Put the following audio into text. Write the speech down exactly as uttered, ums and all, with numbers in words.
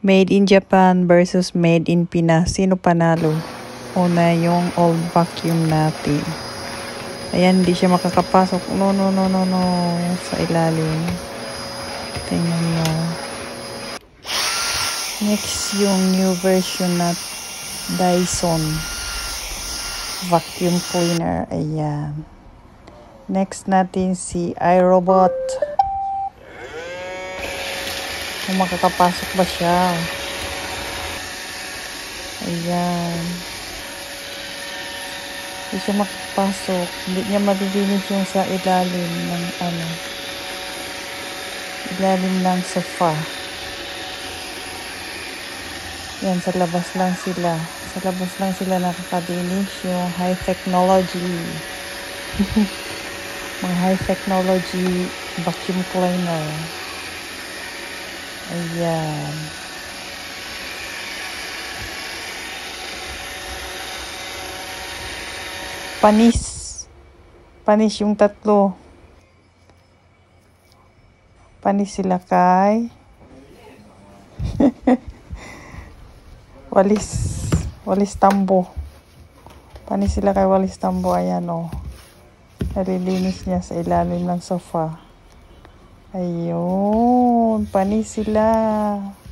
Made in Japan versus made in Pinas. Sino panalo? Una yung old vacuum natin. Ayan, hindi siya makakapasok. No, no, no, no, no. Sa ilalim. Tingnan mo. Next, yung new version na Dyson vacuum cleaner. Ayan. Next natin si iRobot. Kung makakapasok ba siya. Ayan. Hindi siya makapasok. Hindi niya malilinis yung sa ilalim ng ano. Ilalim ng sofa. Yan, sa labas lang sila. Sa labas lang sila nakakalinis yung high technology. Mga high technology vacuum cleaner. Ayan. Panis. Panis yung tatlo. Panis sila kay Walis. Walis Tambo. Panis sila kay Walis Tambo. Ayan o. Oh. Nalilinis niya sa ilalim ng sofa. Ayun. Panis sila.